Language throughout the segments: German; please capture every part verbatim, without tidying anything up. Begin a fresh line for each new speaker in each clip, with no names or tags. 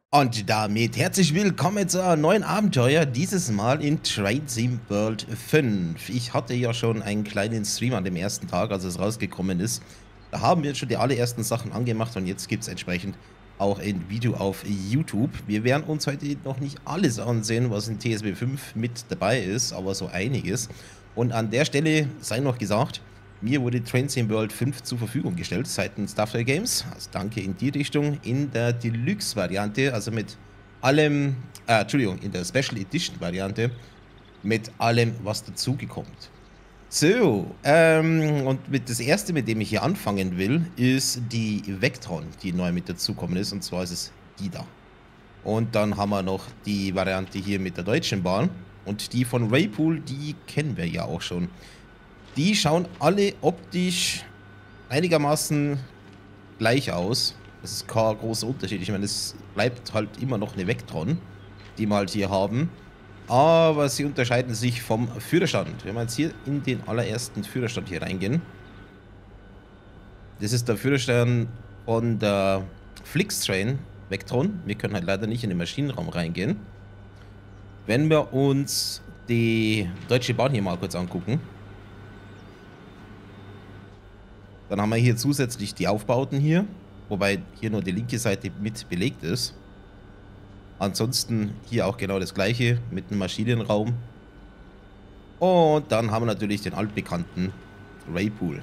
Und damit herzlich willkommen zu einem neuen Abenteuer, dieses Mal in Train Sim World fünf. Ich hatte ja schon einen kleinen Stream an dem ersten Tag, als es rausgekommen ist. Da haben wir schon die allerersten Sachen angemacht und jetzt gibt es entsprechend auch ein Video auf YouTube. Wir werden uns heute noch nicht alles ansehen, was in T S B fünf mit dabei ist, aber so einiges. Und an der Stelle sei noch gesagt, mir wurde Train Sim World fünf zur Verfügung gestellt seitens Daftar Games. Also danke in die Richtung. In der Deluxe-Variante, also mit allem, äh, Entschuldigung, in der Special Edition-Variante, mit allem, was dazugekommt. So, ähm, und mit das erste, mit dem ich hier anfangen will, ist die Vectron, die neu mit dazukommen ist. Und zwar ist es die da. Und dann haben wir noch die Variante hier mit der Deutschen Bahn. Und die von Raypool, die kennen wir ja auch schon. Die schauen alle optisch einigermaßen gleich aus. Das ist kein großer Unterschied. Ich meine, es bleibt halt immer noch eine Vectron, die wir halt hier haben. Aber sie unterscheiden sich vom Führerstand. Wenn wir jetzt hier in den allerersten Führerstand hier reingehen. Das ist der Führerstand von der Flixtrain Vectron. Wir können halt leider nicht in den Maschinenraum reingehen. Wenn wir uns die Deutsche Bahn hier mal kurz angucken. Dann haben wir hier zusätzlich die Aufbauten hier, wobei hier nur die linke Seite mit belegt ist. Ansonsten hier auch genau das gleiche mit dem Maschinenraum. Und dann haben wir natürlich den altbekannten Raypool.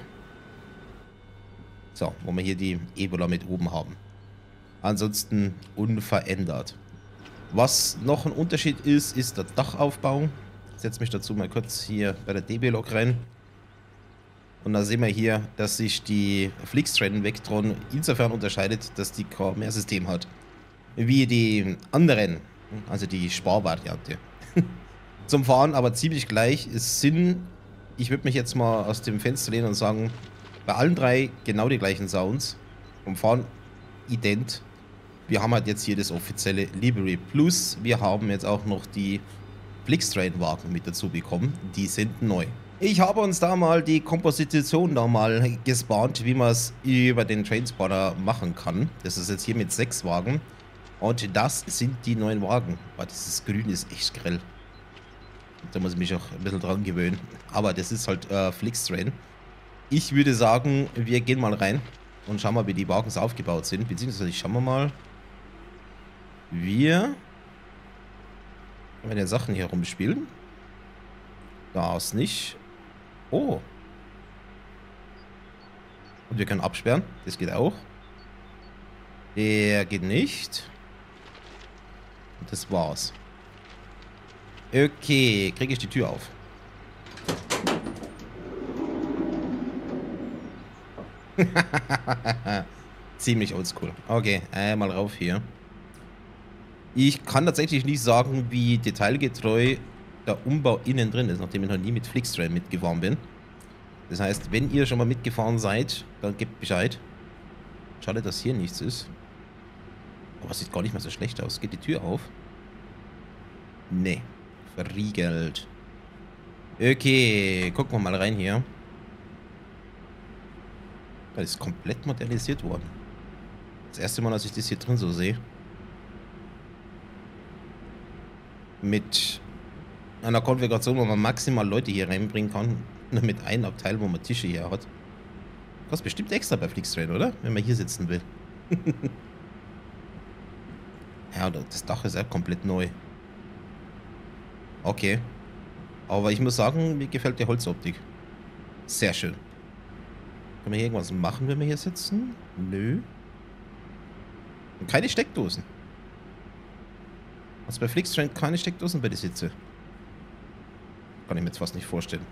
So, wo wir hier die Ebola mit oben haben. Ansonsten unverändert. Was noch ein Unterschied ist, ist der Dachaufbau. Ich setze mich dazu mal kurz hier bei der D B-Log rein. Und da sehen wir hier, dass sich die Flixtrain Vectron insofern unterscheidet, dass die kein mehr System hat. Wie die anderen, also die Sparvariante. Zum Fahren aber ziemlich gleich. Es sind, ich würde mich jetzt mal aus dem Fenster lehnen und sagen, bei allen drei genau die gleichen Sounds. Vom Fahren ident. Wir haben halt jetzt hier das offizielle Livery Plus. Wir haben jetzt auch noch die Flixtrain-Wagen mit dazu bekommen. Die sind neu. Ich habe uns da mal die Komposition da mal gespawnt, wie man es über den Trainspotter machen kann. Das ist jetzt hier mit sechs Wagen. Und das sind die neuen Wagen. Aber dieses Grün ist echt grell. Da muss ich mich auch ein bisschen dran gewöhnen. Aber das ist halt äh, Flixtrain. Ich würde sagen, wir gehen mal rein und schauen mal, wie die Wagen aufgebaut sind. Beziehungsweise schauen wir mal. Wir werden ja Sachen hier rumspielen. Das nicht. Oh. Und wir können absperren. Das geht auch. Der geht nicht. Und das war's. Okay. Kriege ich die Tür auf. Ziemlich oldschool. Okay. Einmal rauf hier. Ich kann tatsächlich nicht sagen, wie detailgetreu der Umbau innen drin ist, nachdem ich noch nie mit Flixtrain mitgefahren bin. Das heißt, wenn ihr schon mal mitgefahren seid, dann gebt Bescheid. Schade, dass hier nichts ist. Aber es sieht gar nicht mehr so schlecht aus. Geht die Tür auf? Nee. Verriegelt. Okay, gucken wir mal rein hier. Das ist komplett modernisiert worden. Das erste Mal, dass ich das hier drin so sehe. Mit einer Konfiguration, wo man maximal Leute hier reinbringen kann. Nur mit einem Abteil, wo man Tische hier hat. Kostet bestimmt extra bei Flixtrain, oder? Wenn man hier sitzen will. Ja, das Dach ist ja komplett neu. Okay. Aber ich muss sagen, mir gefällt die Holzoptik. Sehr schön. Können wir hier irgendwas machen, wenn wir hier sitzen? Nö. Und keine Steckdosen. Was bei Flixtrain keine Steckdosen bei der Sitze? Kann ich mir jetzt fast nicht vorstellen.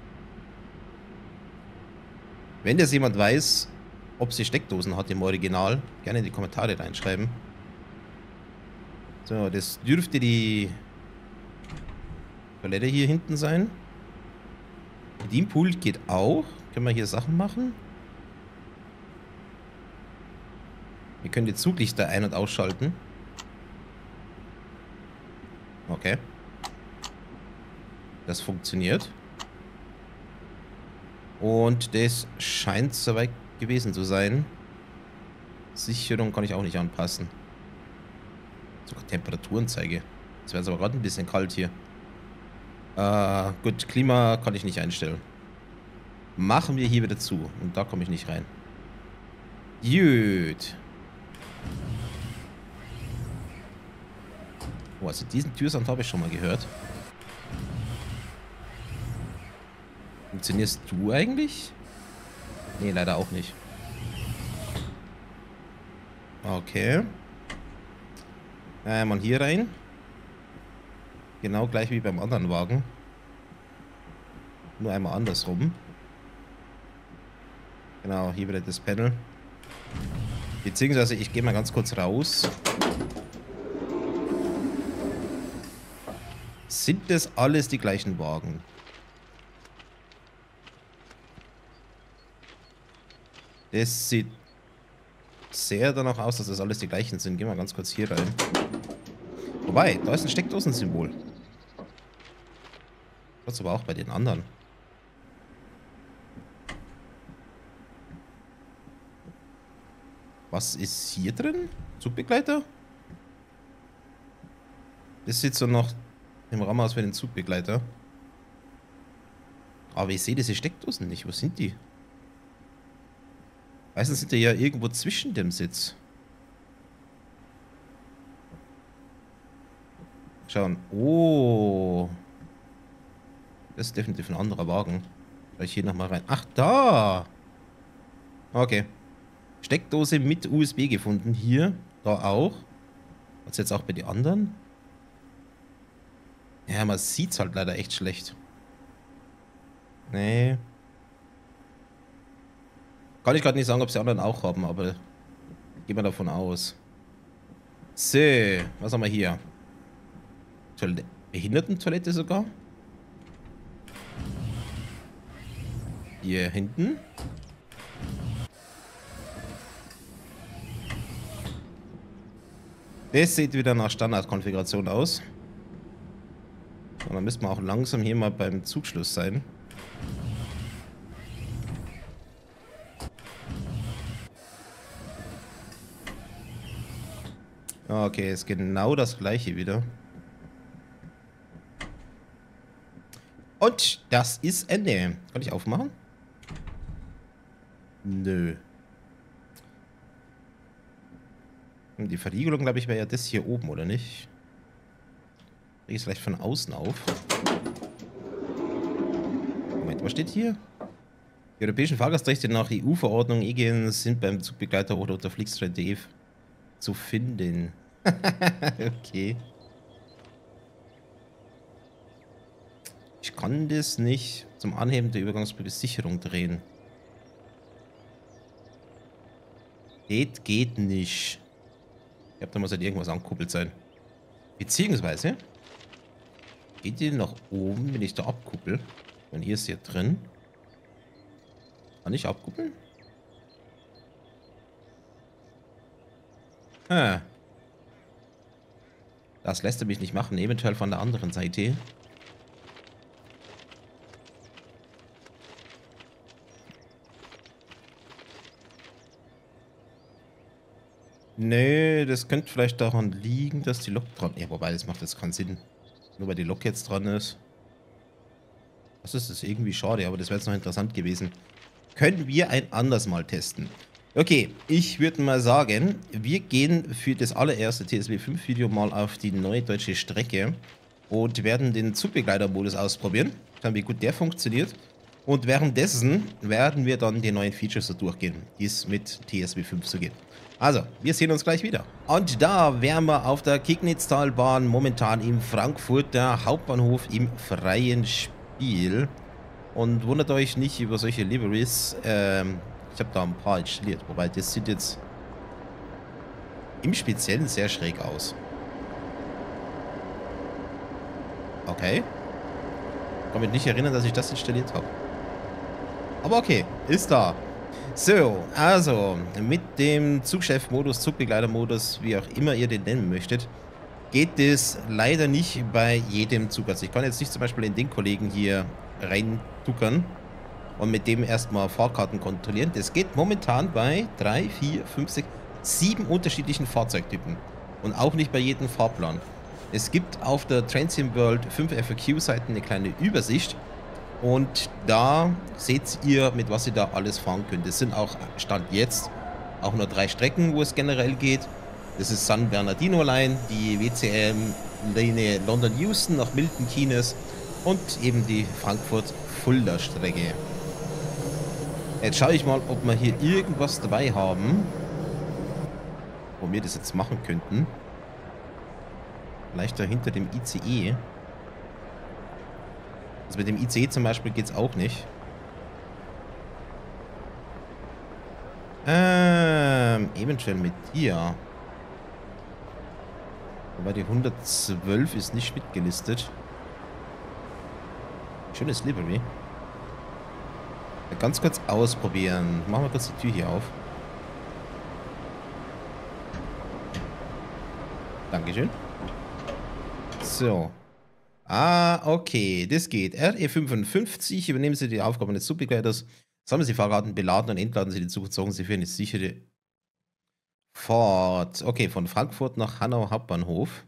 Wenn das jemand weiß, ob sie Steckdosen hat im Original, gerne in die Kommentare reinschreiben. So, das dürfte die Toilette hier hinten sein. Bedienpult geht auch. Können wir hier Sachen machen? Wir können die Zuglichter ein- und ausschalten. Okay. Das funktioniert. Und das scheint soweit gewesen zu sein. Sicherung kann ich auch nicht anpassen. Sogar Temperaturenzeige. Jetzt wäre es aber gerade ein bisschen kalt hier. Äh, gut, Klima kann ich nicht einstellen. Machen wir hier wieder zu. Und da komme ich nicht rein. Gut. Oh, also diesen Türsound habe ich schon mal gehört. Funktionierst du eigentlich? Nee, leider auch nicht. Okay. Einmal hier rein. Genau gleich wie beim anderen Wagen. Nur einmal andersrum. Genau, hier wieder das Panel. Beziehungsweise ich gehe mal ganz kurz raus. Sind das alles die gleichen Wagen? Das sieht sehr danach aus, dass das alles die gleichen sind. Gehen wir ganz kurz hier rein. Wobei, da ist ein Steckdosensymbol. Das aber auch bei den anderen. Was ist hier drin? Zugbegleiter? Das sieht so noch im Rahmen aus für den Zugbegleiter. Aber ich sehe diese Steckdosen nicht. Wo sind die? Meistens sind die ja irgendwo zwischen dem Sitz. Schauen. Oh. Das ist definitiv ein anderer Wagen. Vielleicht hier nochmal rein. Ach, da. Okay. Steckdose mit U S B gefunden. Hier. Da auch. Was jetzt auch bei den anderen? Ja, man sieht es halt leider echt schlecht. Nee. Kann ich gerade nicht sagen, ob sie anderen auch haben, aber gehen wir davon aus. So, was haben wir hier? Toilette, Behindertentoilette sogar. Hier hinten. Das sieht wieder nach Standardkonfiguration aus. Und dann müssen wir auch langsam hier mal beim Zugschluss sein. Okay, ist genau das gleiche wieder. Und das ist Ende. Kann ich aufmachen? Nö. Die Verriegelung, glaube ich, wäre ja das hier oben, oder nicht? Kriege ich es vielleicht von außen auf? Moment, was steht hier? Die europäischen Fahrgastrechte nach E U-Verordnung E G N sind beim Zugbegleiter oder unter flixtrain punkt de zu finden. Okay. Ich kann das nicht zum Anheben der Übergangsbesicherung drehen. Geht, geht nicht. Ich glaube, da muss halt irgendwas angekuppelt sein. Beziehungsweise geht die nach oben, wenn ich da abkuppel? Und hier ist hier drin. Kann ich abkuppeln? Ah. Das lässt er mich nicht machen, eventuell von der anderen Seite. Nee, das könnte vielleicht daran liegen, dass die Lok dran... Ja, wobei, das macht jetzt keinen Sinn. Nur weil die Lok jetzt dran ist. Das ist das irgendwie schade, aber das wäre jetzt noch interessant gewesen. Können wir ein anderes Mal testen. Okay, ich würde mal sagen, wir gehen für das allererste T S B fünf Video mal auf die neue deutsche Strecke und werden den Zugbegleiter-Modus ausprobieren. Schauen, wie gut der funktioniert. Und währenddessen werden wir dann die neuen Features so durchgehen, die es mit T S B fünf so gibt. Also, wir sehen uns gleich wieder. Und da wären wir auf der Kicknitztalbahn, momentan im Frankfurter Hauptbahnhof im freien Spiel. Und wundert euch nicht über solche Liveries. Ähm, ich habe da ein paar installiert, wobei das sieht jetzt im Speziellen sehr schräg aus. Okay. Ich kann mich nicht erinnern, dass ich das installiert habe. Aber okay, ist da. So, also mit dem Zugchef-Modus, Zugbegleiter-Modus, wie auch immer ihr den nennen möchtet, geht es leider nicht bei jedem Zug. Also ich kann jetzt nicht zum Beispiel in den Kollegen hier reintuckern und mit dem erstmal Fahrkarten kontrollieren. Das geht momentan bei drei, vier, fünf, sechs, sieben unterschiedlichen Fahrzeugtypen. Und auch nicht bei jedem Fahrplan. Es gibt auf der Train World fünf F A Q-Seiten eine kleine Übersicht. Und da seht ihr, mit was ihr da alles fahren könnt. Es sind auch, Stand jetzt, auch nur drei Strecken, wo es generell geht. Das ist San Bernardino Line, die W C M-Linie London-Euston nach Milton Keynes und eben die Frankfurt-Fulda-Strecke. Jetzt schaue ich mal, ob wir hier irgendwas dabei haben, wo wir das jetzt machen könnten. Vielleicht da hinter dem I C E. Also mit dem I C E zum Beispiel geht es auch nicht. Ähm, eventuell mit dir. Aber die hundertzwölf ist nicht mitgelistet. Schönes Livery. Ganz kurz ausprobieren. Machen wir kurz die Tür hier auf. Dankeschön. So. Ah, okay. Das geht. R E fünfundfünfzig. Übernehmen Sie die Aufgaben des Subbegleiters. Sammeln Sie Fahrkarten, beladen und entladen Sie den Zug. Sorgen Sie für eine sichere Fahrt. Okay, von Frankfurt nach Hanau Hauptbahnhof.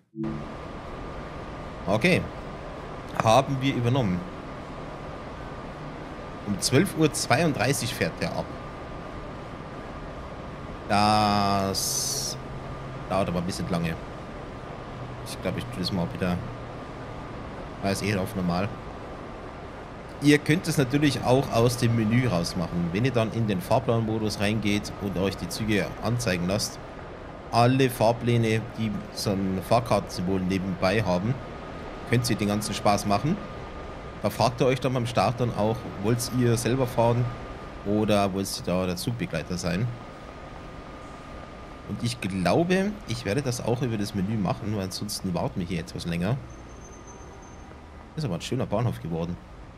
Okay. Haben wir übernommen. Um zwölf Uhr zweiunddreißig fährt der ab. Das dauert aber ein bisschen lange. Ich glaube, ich tue das mal wieder. Da ist eh auf normal. Ihr könnt es natürlich auch aus dem Menü raus machen. Wenn ihr dann in den Fahrplanmodus reingeht und euch die Züge anzeigen lasst, alle Fahrpläne, die so ein Fahrkartensymbol nebenbei haben, könnt ihr den ganzen Spaß machen. Da fragt ihr euch dann beim Start dann auch, wollt ihr selber fahren oder wollt ihr da der Zugbegleiter sein? Und ich glaube, ich werde das auch über das Menü machen, weil ansonsten warten wir hier etwas länger. Ist aber ein schöner Bahnhof geworden.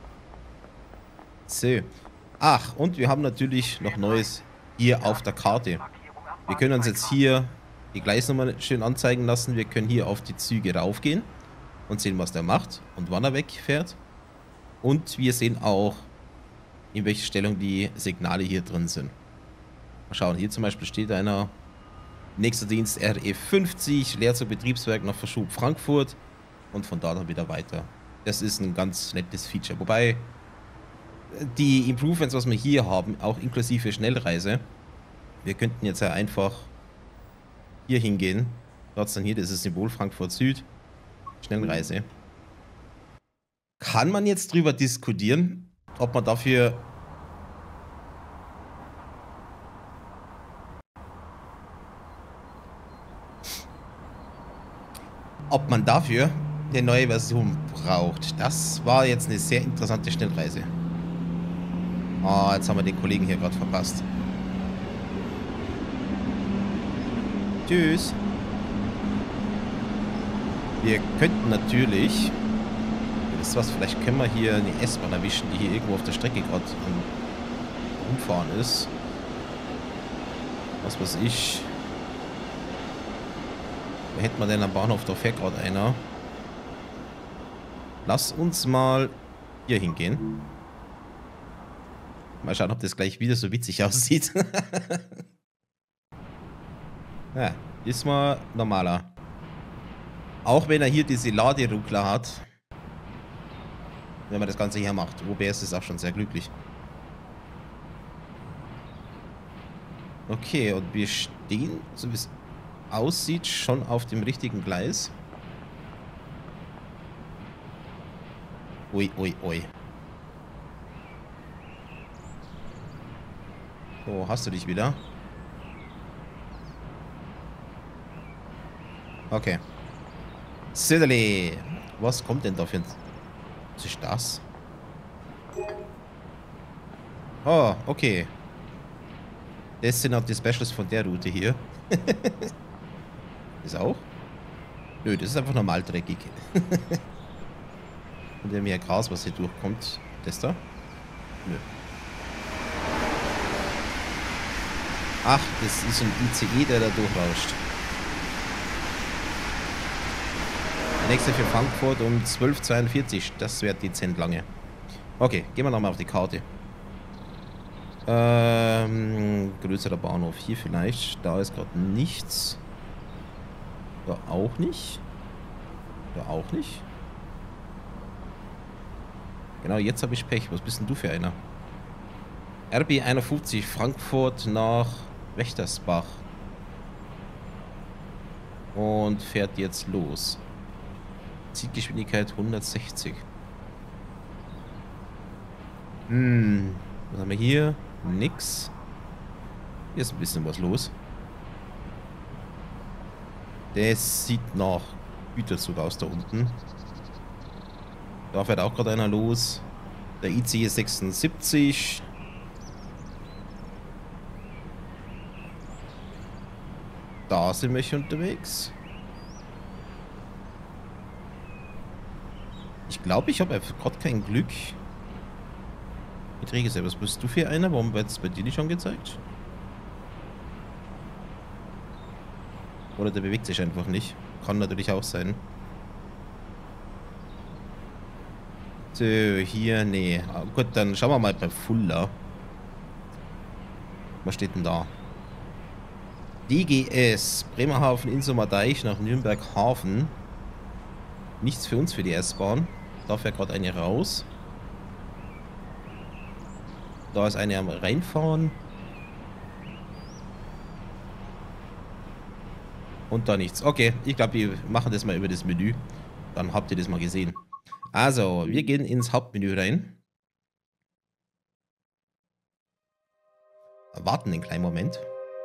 So. Ach, und wir haben natürlich noch Neues hier auf der Karte. Wir können uns jetzt hier die Gleisnummer schön anzeigen lassen. Wir können hier auf die Züge raufgehen und sehen, was der macht und wann er wegfährt. Und wir sehen auch, in welcher Stellung die Signale hier drin sind. Mal schauen, hier zum Beispiel steht einer. Nächster Dienst R E fünfzig, Leerzug Betriebswerk nach Verschub Frankfurt und von da dann wieder weiter. Das ist ein ganz nettes Feature. Wobei die Improvements, was wir hier haben, auch inklusive Schnellreise, wir könnten jetzt ja einfach hier hingehen. Dort dann hier dieses Symbol Frankfurt Süd. Schnellreise. Kann man jetzt drüber diskutieren, ob man dafür ob man dafür eine neue Version braucht. Das war jetzt eine sehr interessante Schnellreise. Oh, jetzt haben wir den Kollegen hier gerade verpasst. Tschüss. Wir könnten natürlich... Wisst ihr was, vielleicht können wir hier eine S-Bahn erwischen, die hier irgendwo auf der Strecke gerade am Umfahren ist. Was weiß ich. Wo hätten wir denn am Bahnhof? Da fährt gerade einer. Lass uns mal hier hingehen. Mal schauen, ob das gleich wieder so witzig aussieht. Ja, ist mal normaler. Auch wenn er hier diese Laderuckler hat. Wenn man das Ganze hier macht. O B S ist auch schon sehr glücklich. Okay, und wir stehen, so wie es aussieht, schon auf dem richtigen Gleis. Ui, ui, ui. So, hast du dich wieder? Okay. Söderle. Was kommt denn da für ein... Was ist das? Oh, okay. Das sind auch die Specials von der Route hier. Ist auch? Nö, das ist einfach normal dreckig. Und der mehr Gras, was hier durchkommt. Das da? Nö. Ach, das ist ein I C E, der da durchrauscht. Der nächste für Frankfurt um zwölf Uhr zweiundvierzig. Das wäre dezent lange. Okay, gehen wir nochmal auf die Karte. Ähm, größerer Bahnhof hier vielleicht. Da ist gerade nichts. Ja, auch nicht. Ja, auch nicht. Genau, jetzt habe ich Pech. Was bist denn du für einer? R B einundfünfzig, Frankfurt nach Wächtersbach. Und fährt jetzt los. Zielgeschwindigkeit hundertsechzig. Hm, was haben wir hier? Nix. Hier ist ein bisschen was los. Das sieht nach Güterzug aus da unten. Da fährt auch gerade einer los. Der I C E sechsundsiebzig. Da sind wir unterwegs. Ich glaube, ich habe einfach gerade kein Glück. Ich träge selber. Was bist du für einer? Warum wird es bei dir nicht angezeigt? Oder der bewegt sich einfach nicht. Kann natürlich auch sein. So, hier, nee. Ah, gut, dann schauen wir mal bei Fulda. Was steht denn da? D G S, Bremerhaven, Insumer Deich nach Nürnberg Hafen. Nichts für uns für die S-Bahn. Da fährt gerade eine raus. Da ist eine am Reinfahren. Und da nichts. Okay, ich glaube, wir machen das mal über das Menü. Dann habt ihr das mal gesehen. Also, wir gehen ins Hauptmenü rein. Warten einen kleinen Moment.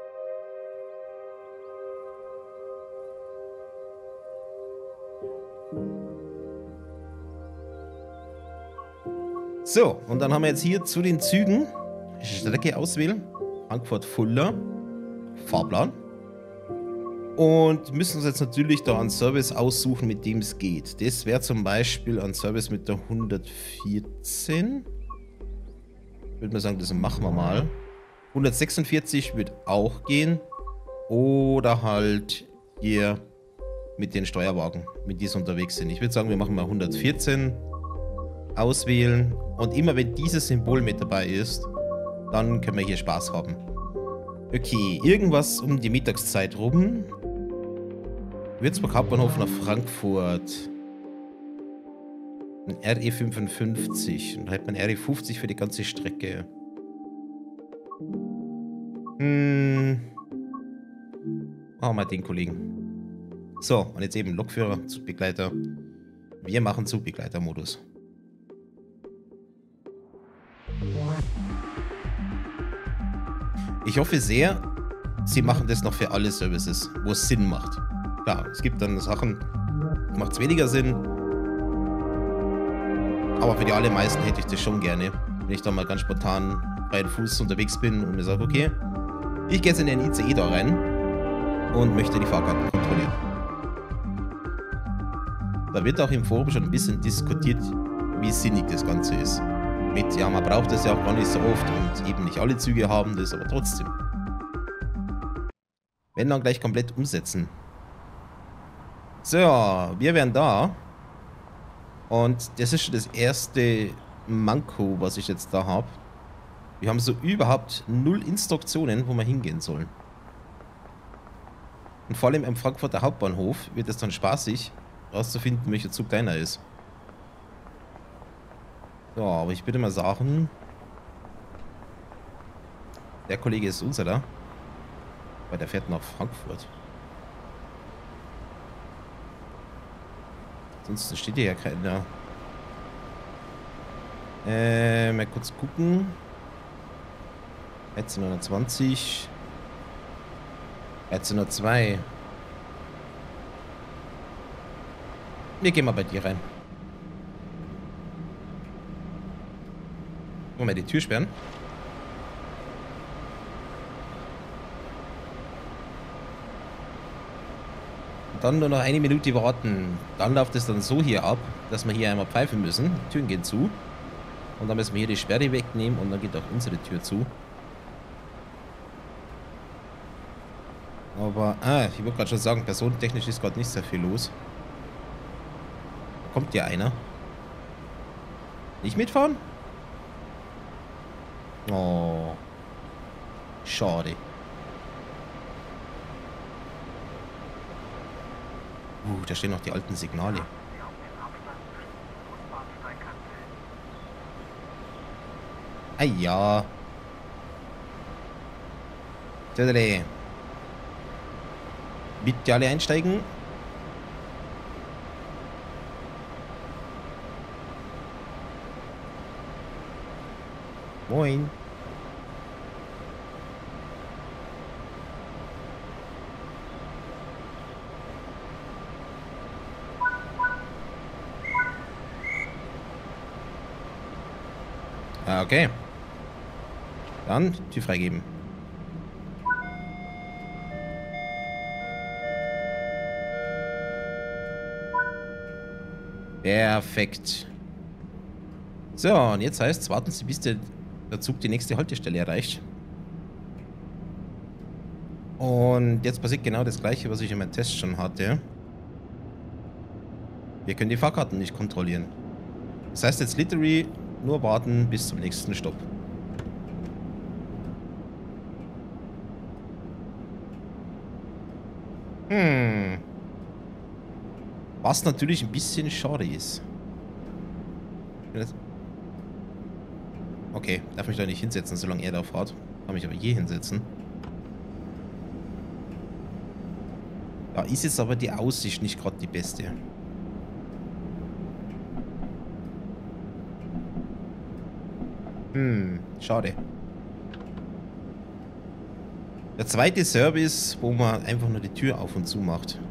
So, und dann haben wir jetzt hier zu den Zügen Strecke auswählen. Frankfurt-Fulda. Fahrplan. Und müssen uns jetzt natürlich da einen Service aussuchen, mit dem es geht. Das wäre zum Beispiel ein Service mit der hundertvierzehn. Ich würde mal sagen, das machen wir mal. hundertsechsundvierzig wird auch gehen. Oder halt hier mit den Steuerwagen, mit die es unterwegs sind. Ich würde sagen, wir machen mal hundertvierzehn. Auswählen. Und immer wenn dieses Symbol mit dabei ist, dann können wir hier Spaß haben. Okay, irgendwas um die Mittagszeit rum. Würzburg Hauptbahnhof nach Frankfurt. Ein R E fünfundfünfzig. Und da hat man R E fünfzig für die ganze Strecke. Hm. Machen wir mal den Kollegen. So, und jetzt eben Lokführer, Zugbegleiter. Wir machen Zugbegleiter-Modus. Ich hoffe sehr, sie machen das noch für alle Services, wo es Sinn macht. Klar, es gibt dann Sachen, macht es weniger Sinn. Aber für die allermeisten hätte ich das schon gerne. Wenn ich da mal ganz spontan bei den Fuß unterwegs bin und mir sage, okay, ich gehe jetzt in den I C E da rein und möchte die Fahrkarten kontrollieren. Da wird auch im Forum schon ein bisschen diskutiert, wie sinnig das Ganze ist. Mit, ja, man braucht das ja auch gar nicht so oft und eben nicht alle Züge haben das, aber trotzdem. Wenn dann gleich komplett umsetzen. So, wir wären da. Und das ist schon das erste Manko, was ich jetzt da habe. Wir haben so überhaupt null Instruktionen, wo wir hingehen sollen. Und vor allem am Frankfurter Hauptbahnhof wird es dann spaßig, rauszufinden, welcher Zug deiner ist. So, aber ich würde mal sagen, der Kollege ist unserer, weil der fährt nach Frankfurt. Ansonsten steht hier ja keiner. Äh, mal kurz gucken. dreizehnhundertzwanzig. dreizehnhundertzwei. Wir gehen mal bei dir rein. Wollen wir die Tür sperren? Und dann nur noch eine Minute warten. Dann läuft es dann so hier ab, dass wir hier einmal pfeifen müssen. Die Türen gehen zu. Und dann müssen wir hier die Sperre wegnehmen und dann geht auch unsere Tür zu. Aber, ah, ich wollte gerade schon sagen, personentechnisch ist gerade nicht sehr viel los. Da kommt ja einer. Nicht mitfahren? Oh. Schade. Uh, da stehen noch die alten Signale. Ah ja. Bitte alle einsteigen. Moin. Ah, okay. Dann Tür freigeben. Perfekt. So, und jetzt heißt es, warten Sie, bis der, der Zug die nächste Haltestelle erreicht. Und jetzt passiert genau das gleiche, was ich in meinem Test schon hatte. Wir können die Fahrkarten nicht kontrollieren. Das heißt jetzt literally nur warten bis zum nächsten Stopp. Hm. Was natürlich ein bisschen schade ist. Okay, darf mich da nicht hinsetzen, solange er da fährt. Kann mich aber hier hinsetzen. Da ist jetzt aber die Aussicht nicht gerade die beste. Hm, schade. Der zweite Service, wo man einfach nur die Tür auf und zu macht.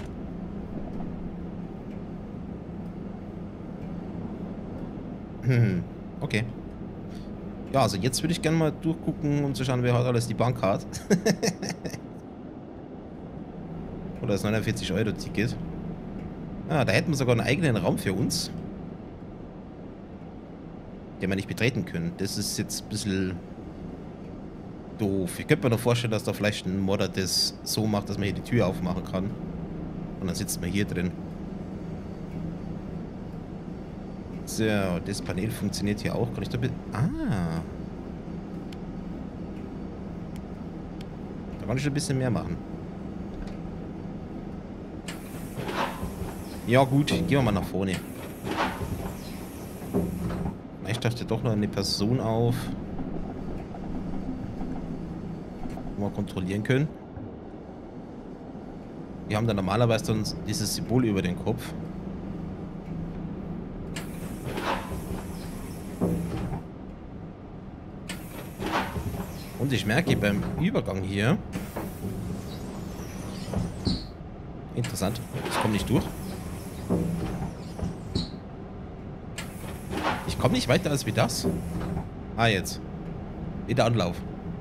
Hm, okay. Ja, also jetzt würde ich gerne mal durchgucken, um zu schauen, wer hat alles die Bank hat. Oder das neunundvierzig Euro Ticket. Ah, da hätten wir sogar einen eigenen Raum für uns. Den wir nicht betreten können. Das ist jetzt ein bisschen doof. Ich könnte mir noch vorstellen, dass da vielleicht ein Modder das so macht, dass man hier die Tür aufmachen kann. Und dann sitzt man hier drin. So, das Panel funktioniert hier auch. Kann ich da bitte... Ah. Da kann ich ein bisschen mehr machen. Ja gut, gehen wir mal nach vorne. Ich dachte doch noch eine Person auf, wo wir kontrollieren können. Wir haben dann normalerweise dann dieses Symbol über den Kopf. Und ich merke beim Übergang hier... Interessant, ich komme nicht durch. Ich komme nicht weiter als wie das. Ah, jetzt. Wieder Anlauf.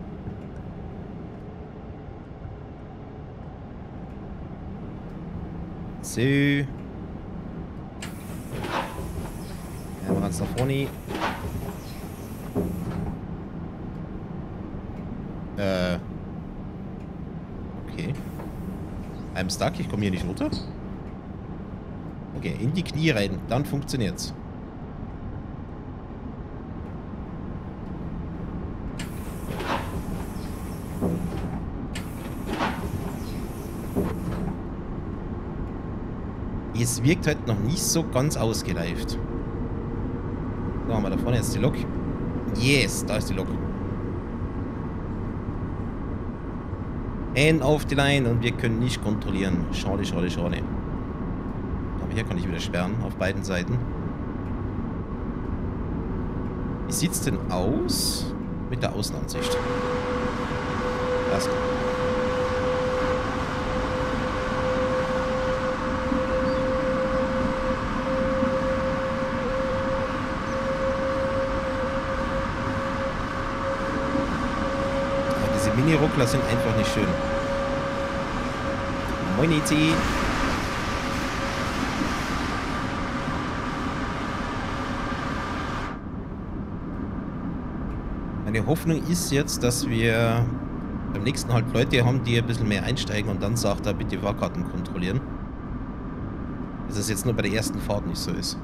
So. Ja, wir ganz nach vorne. Äh. Okay. I'm stuck, ich komme hier nicht runter. Okay, in die Knie rein, dann funktioniert's. Es wirkt halt noch nicht so ganz ausgereift. So, haben wir da vorne jetzt die Lok. Yes, da ist die Lok. And auf die Line und wir können nicht kontrollieren. Schade, schade, schade. Aber hier kann ich wieder sperren, auf beiden Seiten. Wie sieht's denn aus mit der Außenansicht? Das Mini-Ruckler sind einfach nicht schön. Moiniti. Meine Hoffnung ist jetzt, dass wir beim nächsten halt Leute haben, die ein bisschen mehr einsteigen und dann sagt er, bitte Fahrkarten kontrollieren. Dass es jetzt nur bei der ersten Fahrt nicht so ist.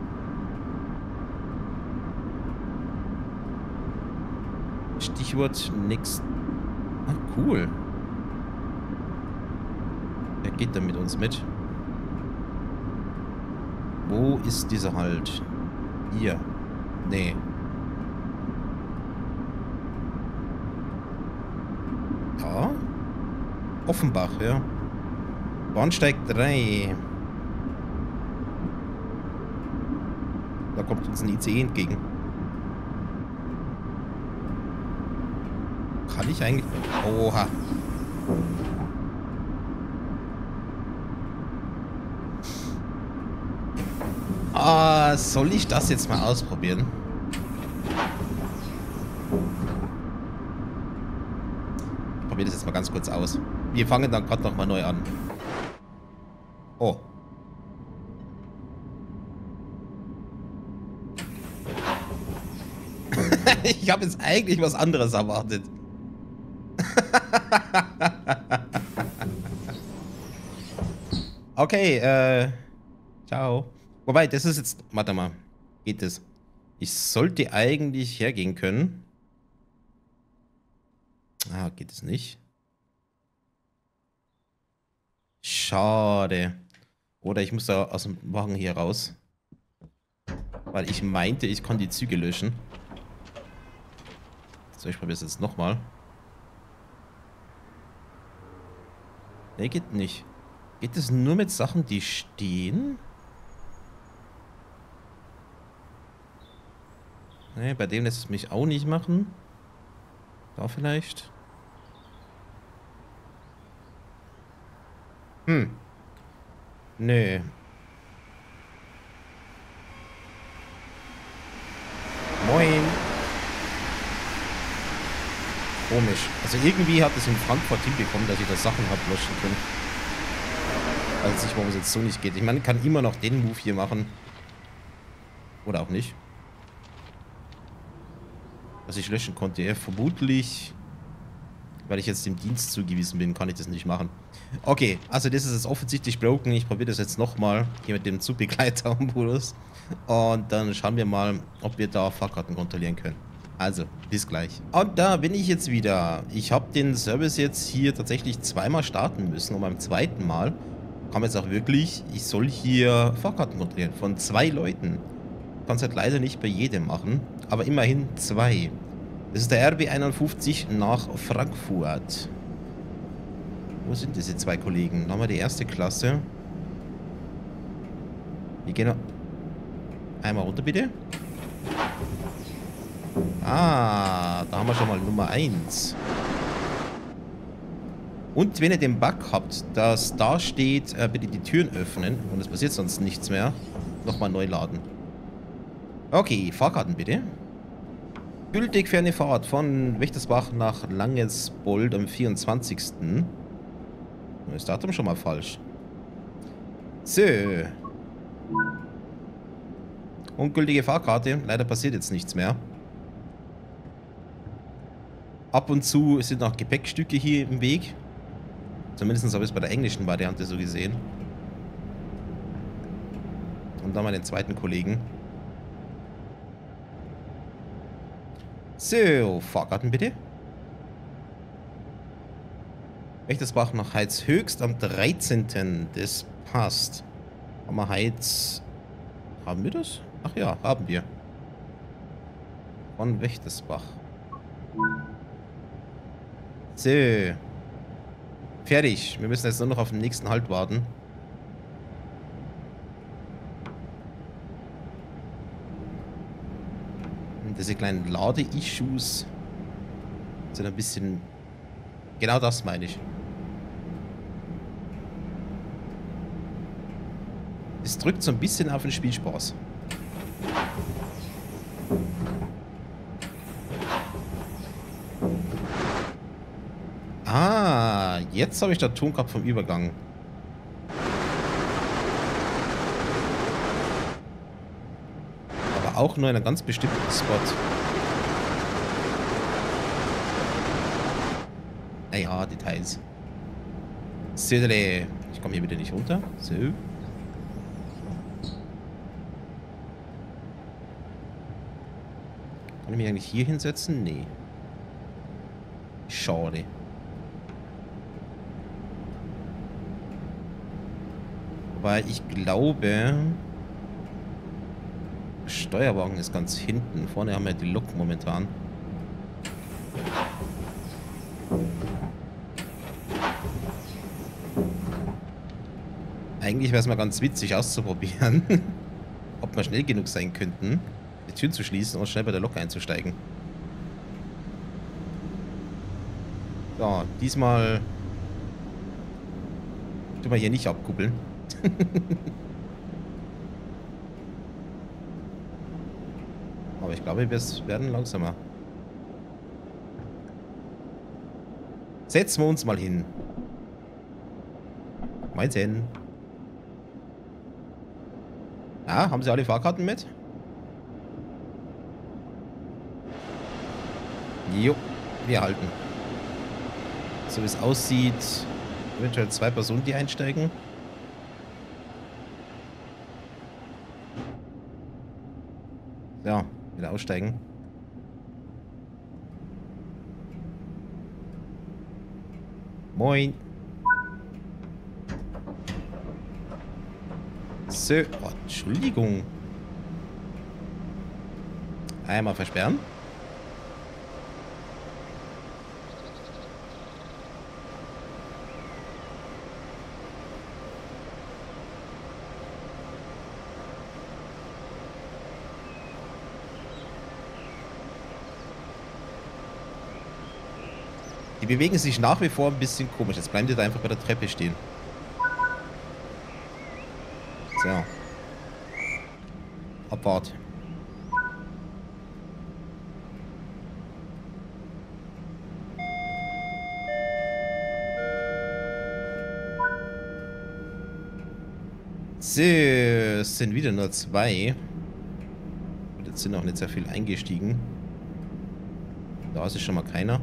Stichwort nix. Ah, cool. Er geht dann mit uns mit. Wo ist dieser Halt? Hier. Nee. Da? Offenbach, ja. Bahnsteig drei. Da kommt uns ein I C E entgegen. Kann ich eigentlich... Oha. Ah, soll ich das jetzt mal ausprobieren? Ich probiere das jetzt mal ganz kurz aus. Wir fangen dann gerade nochmal neu an. Oh. Ich habe jetzt eigentlich was anderes erwartet. Okay, äh... ciao. Wobei, das ist jetzt... Warte mal. Geht das? Ich sollte eigentlich hergehen können. Ah, geht es nicht. Schade. Oder ich muss da aus dem Wagen hier raus. Weil ich meinte, ich kann die Züge löschen. So, ich probiere es jetzt nochmal. Ne, geht nicht. Geht es nur mit Sachen, die stehen? Ne, bei dem lässt es mich auch nicht machen. Da vielleicht. Hm. Nö. Moin. Komisch. Also irgendwie hat es in Frankfurt hinbekommen, dass ich da Sachen habe löschen können. Also nicht, warum es jetzt so nicht geht. Ich meine, ich kann immer noch den Move hier machen. Oder auch nicht. Was ich löschen konnte. Ja, vermutlich, weil ich jetzt dem Dienst zugewiesen bin, kann ich das nicht machen. Okay, also das ist jetzt offensichtlich broken. Ich probiere das jetzt nochmal hier mit dem Zugbegleiter-Modus. Und dann schauen wir mal, ob wir da Fahrkarten kontrollieren können. Also, bis gleich. Und da bin ich jetzt wieder. Ich habe den Service jetzt hier tatsächlich zweimal starten müssen. Und beim zweiten Mal kam jetzt auch wirklich, ich soll hier Fahrkarten kontrollieren von zwei Leuten. Ich kann es halt leider nicht bei jedem machen, aber immerhin zwei. Das ist der R B einundfünfzig nach Frankfurt. Wo sind diese zwei Kollegen? Da haben wir die erste Klasse. Wir gehen noch einmal runter, bitte. Ah, da haben wir schon mal Nummer eins. Und wenn ihr den Bug habt, dass da steht, äh, bitte die Türen öffnen und es passiert sonst nichts mehr, nochmal neu laden. Okay, Fahrkarten bitte. Gültig für eine Fahrt von Wächtersbach nach Langesbold am vierundzwanzigsten Das Datum schon mal falsch. So. Ungültige Fahrkarte. Leider passiert jetzt nichts mehr. Ab und zu sind noch Gepäckstücke hier im Weg. Zumindest habe ich es bei der englischen Variante so gesehen. Und dann mal den zweiten Kollegen. So, Fahrkarten bitte. Wächtersbach nach Heidshöchst am dreizehnten Das passt. Haben wir Heiz... Haben wir das? Ach ja, haben wir. Von Wächtersbach. So. Fertig. Wir müssen jetzt nur noch auf den nächsten Halt warten. Und diese kleinen Lade-Issues sind ein bisschen... Genau das meine ich. Es drückt so ein bisschen auf den Spielspaß. Ah, jetzt habe ich da Ton gehabt vom Übergang. Aber auch nur in einem ganz bestimmten Spot. Naja, Details. So, ich komme hier wieder nicht runter. So. Kann ich mich eigentlich hier hinsetzen? Nee. Schade. Weil ich glaube, Steuerwagen ist ganz hinten. Vorne haben wir die Lok momentan. Eigentlich wäre es mal ganz witzig auszuprobieren, ob wir schnell genug sein könnten, die Türen zu schließen und schnell bei der Lok einzusteigen. So, diesmal tun wir hier nicht abkuppeln. Aber ich glaube, wir werden langsamer. Setzen wir uns mal hin. Meinsen. Ja, haben Sie alle Fahrkarten mit? Jo, wir halten. So wie es aussieht, eventuell zwei Personen, die einsteigen. Ja, wieder aussteigen. Moin. So, oh, Entschuldigung. Einmal versperren. Die bewegen sich nach wie vor ein bisschen komisch. Jetzt bleiben die da einfach bei der Treppe stehen. So. Abfahrt. So, es sind wieder nur zwei. Und jetzt sind auch nicht sehr viel eingestiegen. Da ist schon mal keiner.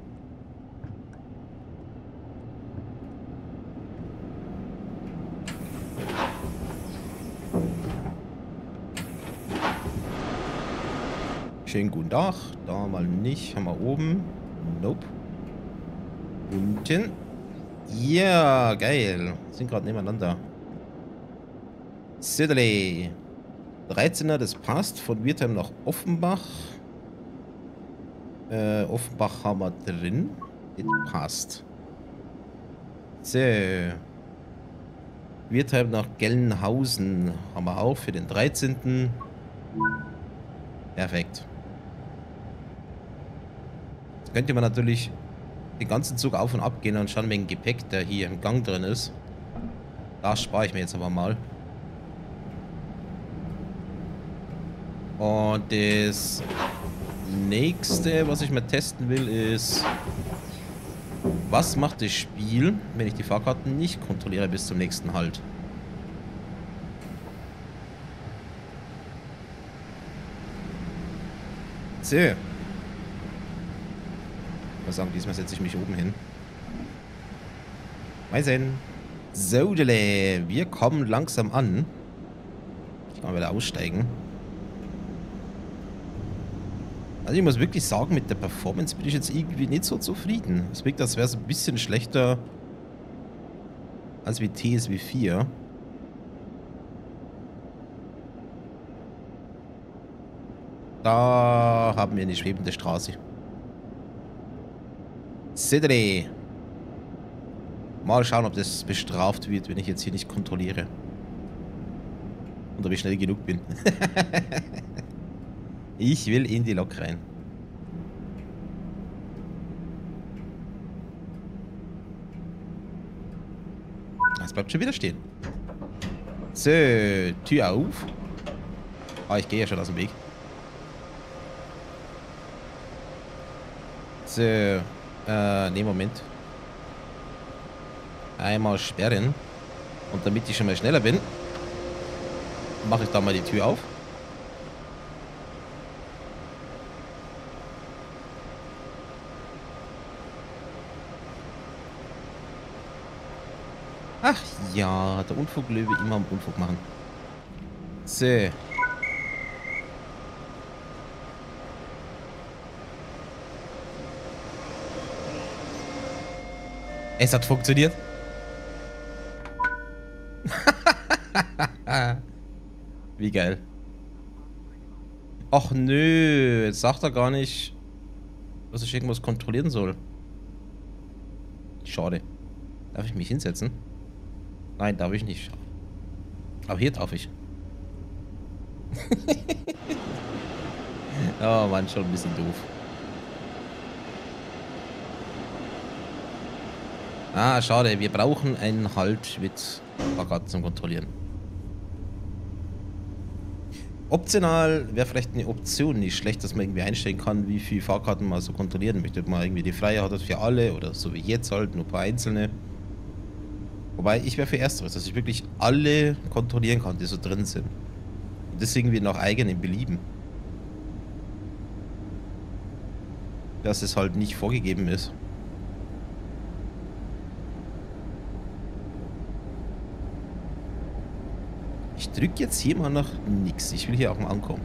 Schönen guten Tag. Da mal nicht. Haben wir oben. Nope. Unten. Ja, geil. Sind gerade nebeneinander. Söderle. dreizehner, das passt. Von Wirtheim nach Offenbach. Äh, Offenbach haben wir drin. Das passt. So. Wirtheim nach Gelnhausen haben wir auch für den dreizehnten. Perfekt. Jetzt könnte man natürlich den ganzen Zug auf und ab gehen und schauen wegen Gepäck, der hier im Gang drin ist. Das spare ich mir jetzt aber mal. Und das nächste, was ich mal testen will, ist, was macht das Spiel, wenn ich die Fahrkarten nicht kontrolliere bis zum nächsten Halt? So. Ich muss sagen, diesmal setze ich mich oben hin. Meisen. So, wir kommen langsam an. Ich kann wieder aussteigen. Also ich muss wirklich sagen, mit der Performance bin ich jetzt irgendwie nicht so zufrieden. Es wirkt, als wäre es ein bisschen schlechter als wie T S W vier. Da haben wir eine schwebende Straße. Cedre. Mal schauen, ob das bestraft wird, wenn ich jetzt hier nicht kontrolliere. Und ob ich schnell genug bin. Ich will in die Lok rein. Das bleibt schon wieder stehen. So, Tür auf. Ah, ich gehe ja schon aus dem Weg. So, äh, ne, Moment. Einmal sperren. Und damit ich schon mal schneller bin, mache ich da mal die Tür auf. Ach ja, der Unfuglöwe immer am Unfug machen. So. Es hat funktioniert. Wie geil. Ach nö, jetzt sagt er gar nicht, dass ich irgendwas kontrollieren soll. Schade. Darf ich mich hinsetzen? Nein, darf ich nicht. Aber hier darf ich. Oh Mann, schon ein bisschen doof. Ah, schade. Wir brauchen einen Halt mit Fahrkarten zum Kontrollieren. Optional wäre vielleicht eine Option nicht schlecht, dass man irgendwie einstellen kann, wie viele Fahrkarten man so kontrollieren möchte. Ob man irgendwie die freie hat für alle oder so wie jetzt halt, nur ein paar einzelne. Wobei, ich wäre für Ersteres, dass ich wirklich alle kontrollieren kann, die so drin sind. Und das irgendwie nach eigenem Belieben. Dass es halt nicht vorgegeben ist. Ich drücke jetzt hier mal nach nix. Ich will hier auch mal ankommen.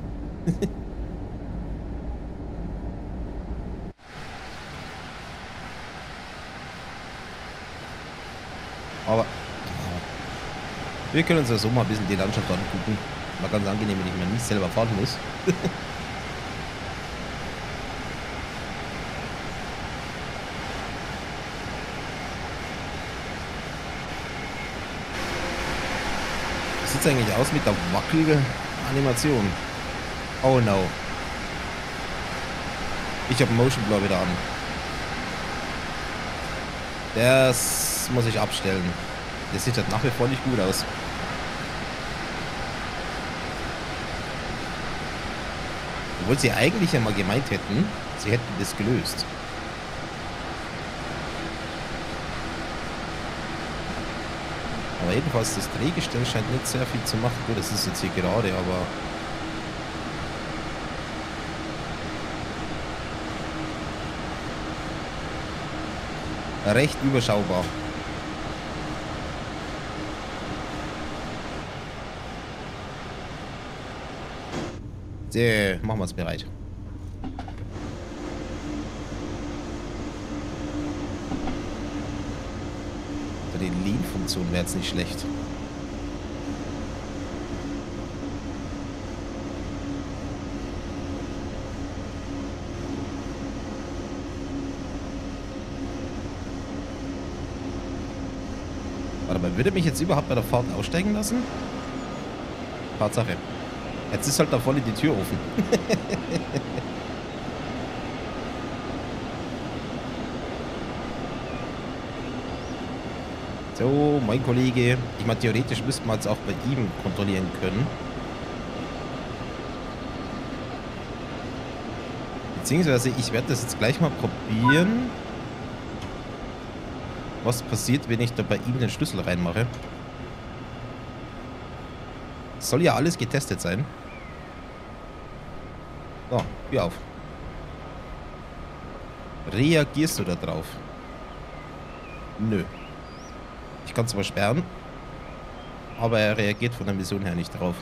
Aber wir können uns ja so mal ein bisschen die Landschaft angucken. War ganz angenehm, wenn ich mal nicht selber fahren muss. Wie sieht es eigentlich aus mit der Wackel-Animation? Oh no. Ich habe Motion Blur wieder an. Das muss ich abstellen. Das sieht halt nach wie vor nicht gut aus. Obwohl sie eigentlich ja mal gemeint hätten, sie hätten das gelöst. Aber jedenfalls, das Drehgestell scheint nicht sehr viel zu machen. Gut, das ist jetzt hier gerade, aber... recht überschaubar. So, machen wir es bereit. Die Lean-Funktion wäre jetzt nicht schlecht. Warte mal, würde mich jetzt überhaupt bei der Fahrt aussteigen lassen? Tatsache. Jetzt ist halt da voll die Tür offen. So, mein Kollege. Ich meine, theoretisch müssten wir jetzt auch bei ihm kontrollieren können. Beziehungsweise, ich werde das jetzt gleich mal probieren. Was passiert, wenn ich da bei ihm den Schlüssel reinmache? Soll ja alles getestet sein. So, geh auf. Reagierst du da drauf? Nö. Ich kann zwar sperren, aber er reagiert von der Mission her nicht drauf.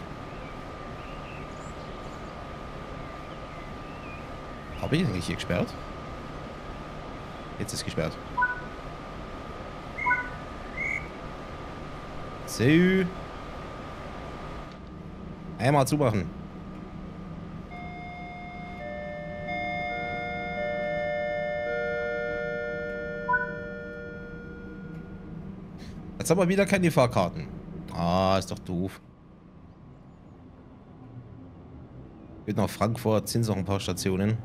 Habe ich eigentlich hier gesperrt? Jetzt ist gesperrt. So. Einmal zumachen. Jetzt haben wir wieder keine Fahrkarten. Ah, ist doch doof. Geht nach Frankfurt, sind noch ein paar Stationen.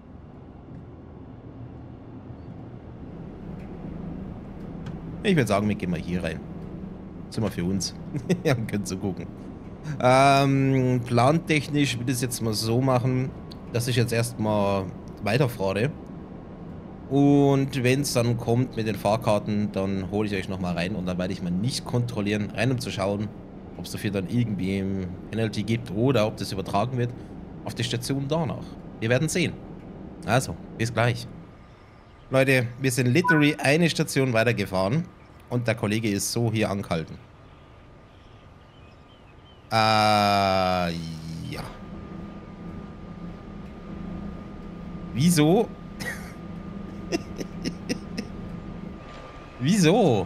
Ich würde sagen, wir gehen mal hier rein. Sind wir für uns. Ja, können so gucken. Ähm, plantechnisch will ich es jetzt mal so machen, dass ich jetzt erstmal weiterfahre. Und wenn es dann kommt mit den Fahrkarten, dann hole ich euch nochmal rein und dann werde ich mal nicht kontrollieren, rein um zu schauen, ob es dafür dann irgendwie ein Penalty gibt oder ob das übertragen wird auf die Station danach. Wir werden sehen. Also, bis gleich. Leute, wir sind literally eine Station weitergefahren und der Kollege ist so hier angehalten. Äh, ja. Wieso? Wieso?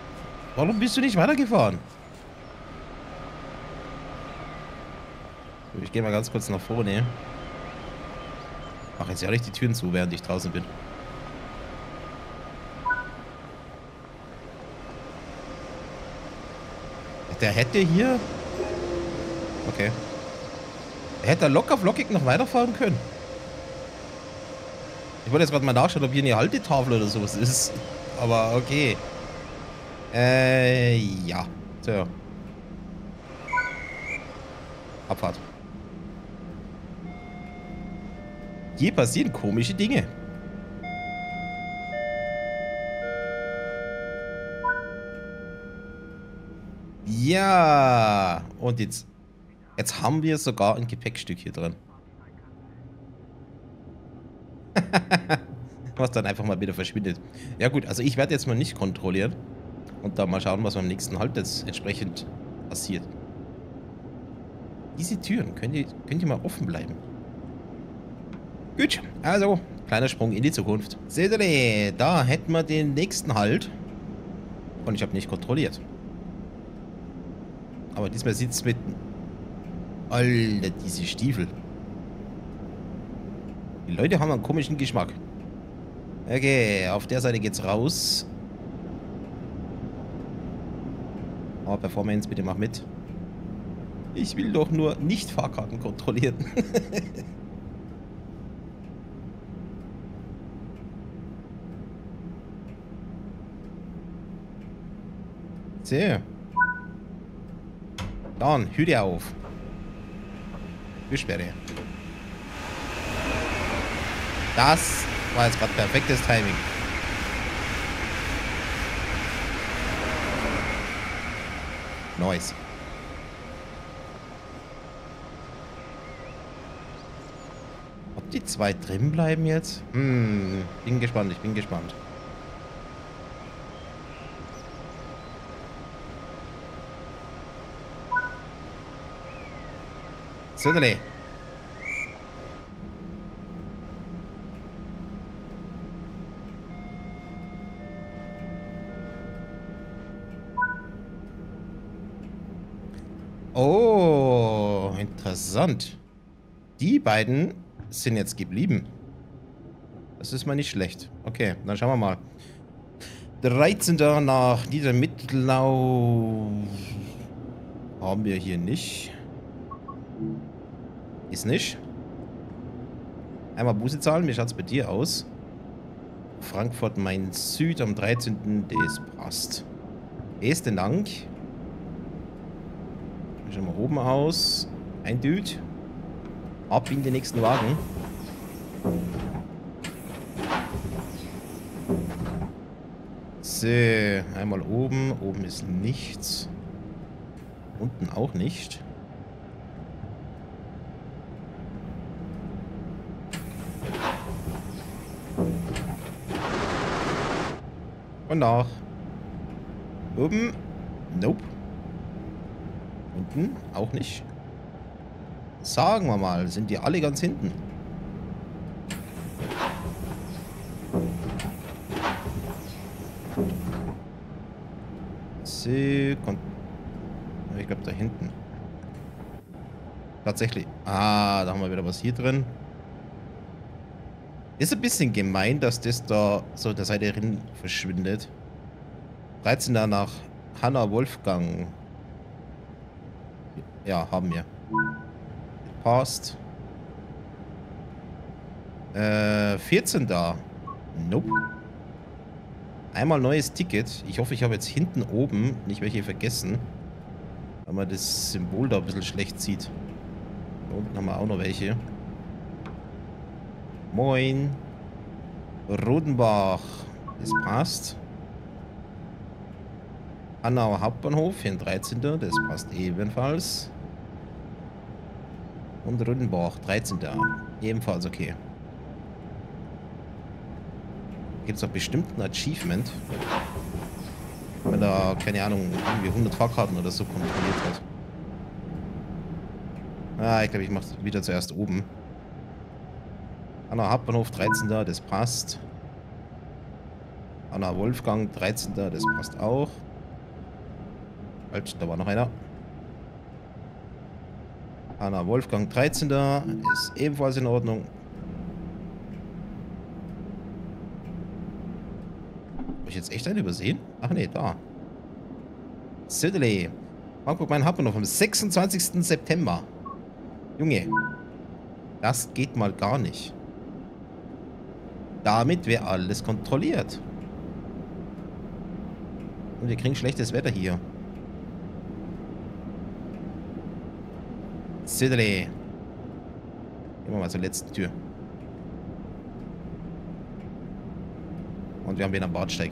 Warum bist du nicht weitergefahren? Ich gehe mal ganz kurz nach vorne. Mach jetzt ja nicht die Türen zu, während ich draußen bin. Der hätte hier... Okay. Er hätte locker flockig noch weiterfahren können. Ich wollte jetzt gerade mal nachschauen, ob hier eine Haltetafel oder sowas ist. Aber okay. Äh, ja. So. Abfahrt. Hier passieren komische Dinge. Ja. Und jetzt... Jetzt haben wir sogar ein Gepäckstück hier drin. Was dann einfach mal wieder verschwindet. Ja gut, also ich werde jetzt mal nicht kontrollieren. Und dann mal schauen, was beim nächsten Halt jetzt entsprechend passiert. Diese Türen, könnt ihr, könnt ihr mal offen bleiben. Gut, also, kleiner Sprung in die Zukunft. Seht ihr, da hätten wir den nächsten Halt. Und ich habe nicht kontrolliert. Aber diesmal sieht es mit... Alter, diese Stiefel. Die Leute haben einen komischen Geschmack. Okay, auf der Seite geht's raus. Oh, Performance, bitte mach mit. Ich will doch nur nicht Fahrkarten kontrollieren. So. Dann, Hüte auf. Türsperre. Das war jetzt gerade perfektes Timing. Nice. Ob die zwei drin bleiben jetzt? Hm, bin gespannt, ich bin gespannt. Söderle. Oh, interessant. Die beiden sind jetzt geblieben. Das ist mal nicht schlecht. Okay, dann schauen wir mal. dreizehnter nach Niedermittellau haben wir hier nicht. Ist nicht. Einmal Buße zahlen. Wie schaut es bei dir aus? Frankfurt Main Süd am dreizehnten Das passt. Besten Dank. Schauen wir oben aus. Ein Dude. Ab in den nächsten Wagen. So, einmal oben. Oben ist nichts. Unten auch nicht. Und nach. Oben. Nope. Unten auch nicht. Sagen wir mal, sind die alle ganz hinten. So, kommt. Ich glaube da hinten. Tatsächlich. Ah, da haben wir wieder was hier drin. Ist ein bisschen gemein, dass das da so der Seite drin verschwindet. dreizehnter nach Hanna Wolfgang. Ja, haben wir. Passt. Äh, vierzehnter Nope. Einmal neues Ticket. Ich hoffe, ich habe jetzt hinten oben nicht welche vergessen. Weil man das Symbol da ein bisschen schlecht sieht. Da unten haben wir auch noch welche. Moin. Rodenbach. Das passt. Hanauer Hauptbahnhof, hier ein dreizehnter Das passt ebenfalls. Und Rodenbach, dreizehnter Ebenfalls okay. Gibt es doch bestimmt ein Achievement. Wenn da, keine Ahnung, irgendwie hundert Fahrkarten oder so kontrolliert hat. Ah, ich glaube, ich mache wieder zuerst oben. Anna Hauptbahnhof, dreizehnter Das passt. Anna Wolfgang, dreizehnter Das passt auch. Halt, da war noch einer. Anna Wolfgang dreizehnter ist ebenfalls in Ordnung. Habe ich jetzt echt einen übersehen? Ach nee, da. Söderle. Frankfurt Main hat man noch am sechsundzwanzigsten September. Junge. Das geht mal gar nicht. Damit wäre alles kontrolliert. Und wir kriegen schlechtes Wetter hier. Söderle. Gehen wir mal zur letzten Tür. Und wir haben wieder einen Bahnsteig.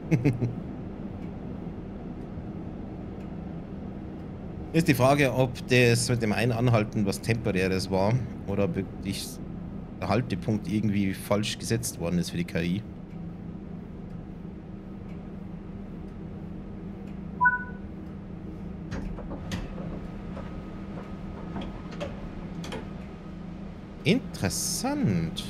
Ist die Frage, ob das mit dem einen Anhalten was Temporäres war oder wirklich der Haltepunkt irgendwie falsch gesetzt worden ist für die K I. Interessant.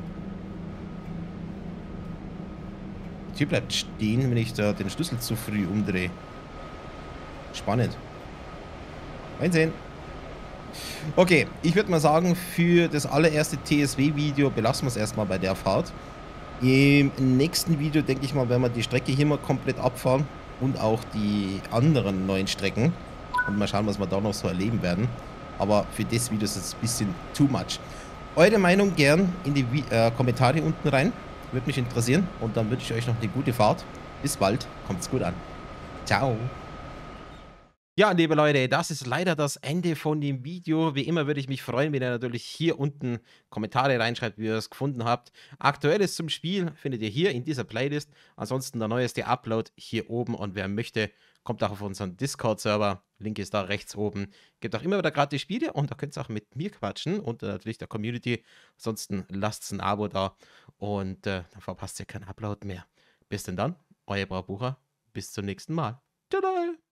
Die Tür bleibt stehen, wenn ich da den Schlüssel zu früh umdrehe. Spannend. Einsehen. Okay, ich würde mal sagen, für das allererste T S W-Video belassen wir es erstmal bei der Fahrt. Im nächsten Video, denke ich mal, werden wir die Strecke hier mal komplett abfahren und auch die anderen neuen Strecken. Und mal schauen, was wir da noch so erleben werden. Aber für das Video ist es ein bisschen too much. Eure Meinung gern in die äh, Kommentare unten rein. Würde mich interessieren. Und dann wünsche ich euch noch eine gute Fahrt. Bis bald. Kommt's gut an. Ciao. Ja, liebe Leute, das ist leider das Ende von dem Video. Wie immer würde ich mich freuen, wenn ihr natürlich hier unten Kommentare reinschreibt, wie ihr es gefunden habt. Aktuelles zum Spiel findet ihr hier in dieser Playlist. Ansonsten der neueste Upload hier oben. Und wer möchte, kommt auch auf unseren Discord-Server. Link ist da rechts oben. Gibt auch immer wieder gratis Spiele und da könnt ihr auch mit mir quatschen und äh, natürlich der Community. Ansonsten lasst ein Abo da und äh, dann verpasst ihr keinen Upload mehr. Bis denn dann, euer Braubucher. Bis zum nächsten Mal. Tada!